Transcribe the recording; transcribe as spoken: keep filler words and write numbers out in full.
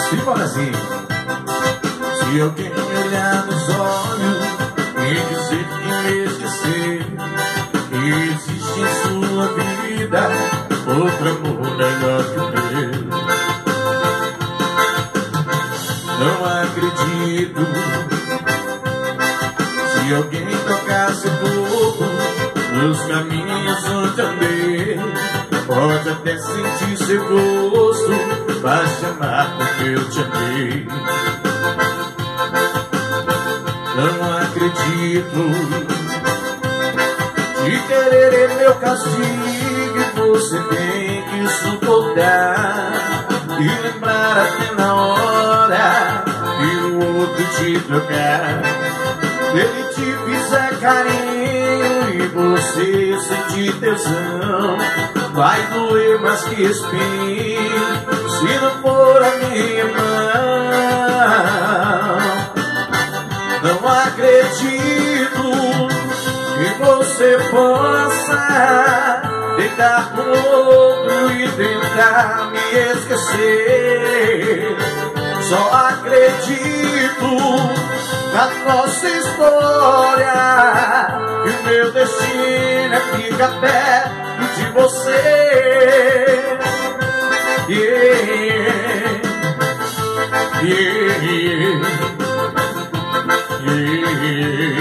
Simbora assim. Se alguém me olhar nos olhos e dizer que me esquecer, que existe em sua vida outro amor melhor que o meu, não acredito. Se alguém tocasse fogo nos caminhos onde andei, pode até sentir seu gosto, mas te amar porque eu te amei. Não acredito. De querer é meu castigo, você tem que suportar e lembrar até na hora que o outro te trocar. Ele te fizer carinho e você sentir tesão, vai doer mais que espinho se não for a minha mão. Não acredito que você possa deitar com outro e tentar me esquecer. Só acredito na nossa história, e o meu destino é ficar perto de você. Yeah, yeah, yeah, yeah.